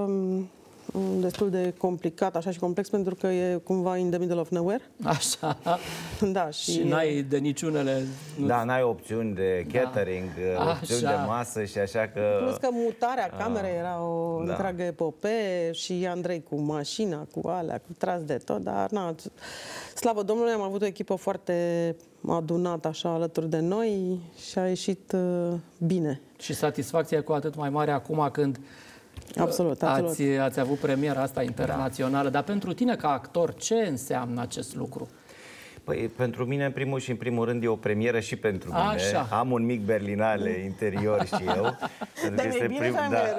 destul de complicat, așa, și complex, pentru că e cumva in the middle of nowhere. Așa. Da, și n-ai de niciunele... Da, n-ai opțiuni de catering, opțiuni de masă și așa că... Plus că mutarea camerei era o întreagă epopee și Andrei cu mașina, cu alea, cu tras de tot, dar na, slavă Domnului, am avut o echipă foarte adunată așa alături de noi și a ieșit bine. Și satisfacția cu atât mai mare acum când absolut. Ați avut premiera asta internațională. Dar pentru tine, ca actor, ce înseamnă acest lucru? Păi, pentru mine, în primul și în primul rând, e o premieră și pentru mine. Așa. Am un mic Berlinale interior și eu. Dar e bine,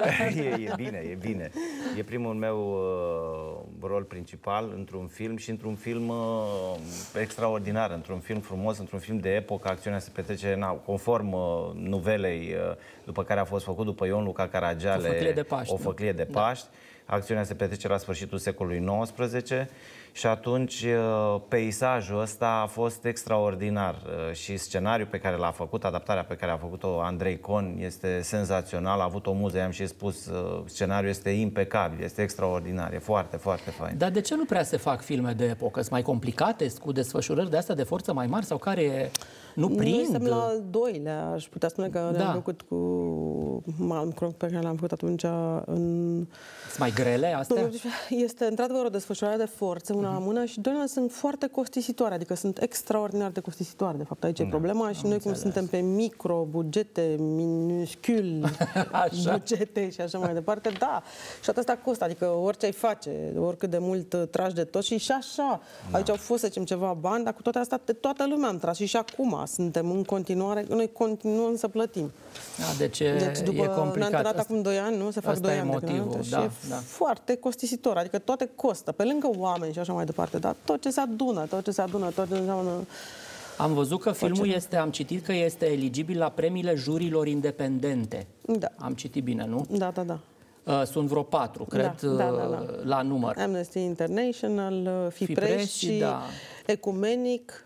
e bine, e bine. E primul meu rol principal într-un film și într-un film extraordinar, într-un film frumos, într-un film de epocă. Acțiunea se petrece conform nuvelei după care a fost făcut după Ion Luca Caragiale, O făclie de Paști. Acțiunea se petrece la sfârșitul secolului XIX și atunci peisajul ăsta a fost extraordinar și scenariul pe care l-a făcut, adaptarea pe care a făcut-o Andrei Con este senzațional, a avut o muză, i-am și spus, scenariul este impecabil, este extraordinar, e foarte, foarte fain. Dar de ce nu prea se fac filme de epocă? Sunt mai complicate, cu desfășurări de astea de forță mai mari sau care nu prind? Noi suntem la al doilea, aș putea spune că le-am făcut cu Malmkrog, pe care l-am făcut atunci în... Sunt mai grele astea? Este într-adevăr o desfășurare de forță, una la mână, și doilea sunt foarte costisitoare, adică sunt extraordinar de costisitoare. De fapt, aici e problema și noi, cum suntem pe micro, bugete, minuscul, bugete și așa mai departe, da, și toată asta costă, adică orice ai face, oricât de mult tragi de tot și așa. Aici au fost, să zicem, ceva bani, dar cu toate astea toată lumea am tras și acum suntem în continuare, noi continuăm să plătim. Deci după e complicat. ne-am antrenat acum 2 ani, nu? Se fac 2 ani motivul, și e foarte costisitor, adică toate costă, pe lângă oameni și așa mai departe, dar tot ce se adună, tot ce înseamnă... Am văzut că filmul am citit că este eligibil la premiile jurilor independente. Da. Am citit bine, nu? Da. Sunt vreo 4, cred, la număr. Amnesty International, FIPRES și Ecumenic.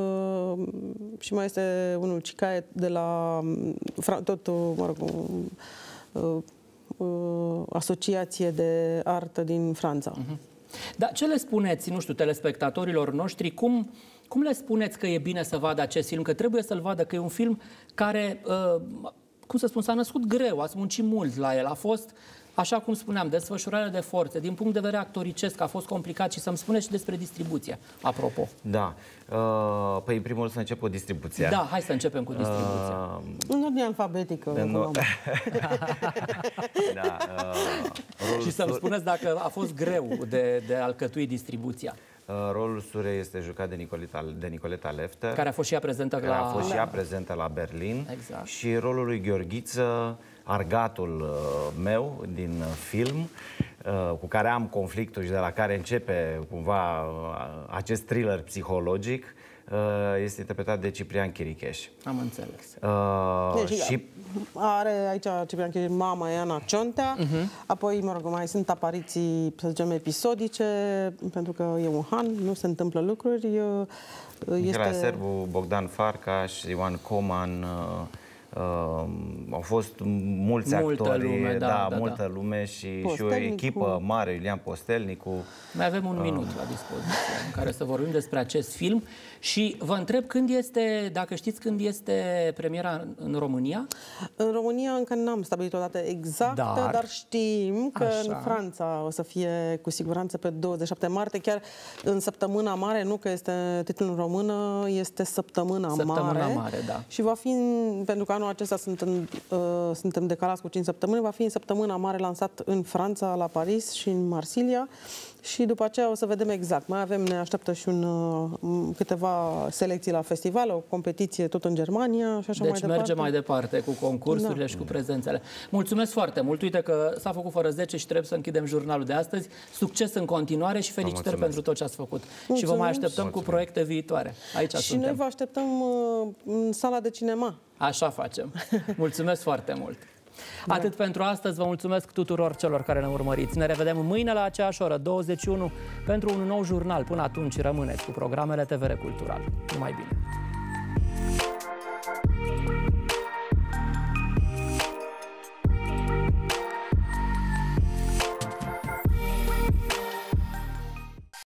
Și mai este unul Cicae de la Asociație de Artă din Franța. Dar ce le spuneți, nu știu, telespectatorilor noștri, cum le spuneți că e bine să vadă acest film, că trebuie să-l vadă, că e un film care, cum să spun, s-a născut greu, ați muncit mult la el, a fost, așa cum spuneam, desfășurare de forțe, din punct de vedere actoricesc a fost complicat, și să-mi spuneți și despre distribuție, apropo. Da. Păi, în primul rând să încep cu distribuția. Da, hai să începem cu distribuția. În ordine alfabetică. Și să-mi spuneți dacă a fost greu de alcătui distribuția. Rolul Surei este jucat de Nicoleta Lefter, care a fost și ea prezentă la Berlin. Exact. Și rolul lui Gheorghiță, argatul meu din film, cu care am conflictul și de la care începe cumva acest thriller psihologic, este interpretat de Ciprian Chiricheș. Am înțeles. Și are aici Ciprian Chiricheș mama Iana Ciontea, apoi, mă rog, mai sunt apariții, să zicem, episodice, pentru că e un han, nu se întâmplă lucruri. Mihaela Serbu, Bogdan Farcaș, Ioan Coman, au fost mulți actori, multă lume și o echipă mare, Iulian Postelnicu. Mai avem un minut la dispoziție în care să vorbim despre acest film și vă întreb când este, dacă știți când este premiera în România? În România încă n-am stabilit o dată exactă, dar știm că în Franța o să fie cu siguranță pe 27 martie, chiar în săptămâna mare, nu că este titlul în română, este săptămâna mare, da. Și va fi, pentru că anul acesta suntem decalați cu 5 săptămâni, va fi în săptămâna mare lansat în Franța, la Paris și în Marsilia. Și după aceea o să vedem exact. Mai avem, ne așteaptă și câteva selecții la festival, o competiție tot în Germania și așa mai departe. Deci mergem mai departe cu concursurile și cu prezențele. Mulțumesc foarte mult. Uite că s-a făcut fără 10 și trebuie să închidem jurnalul de astăzi. Succes în continuare și felicitări pentru tot ce ați făcut. Mulțumim. Și vă mai așteptăm cu proiecte viitoare. Aici și noi vă așteptăm în sala de cinema. Așa facem. Mulțumesc foarte mult. Atât pentru astăzi, vă mulțumesc tuturor celor care ne urmăriți. Ne revedem mâine la aceeași oră, 21, pentru un nou jurnal. Până atunci, rămâneți cu programele TVR Cultural. Numai bine!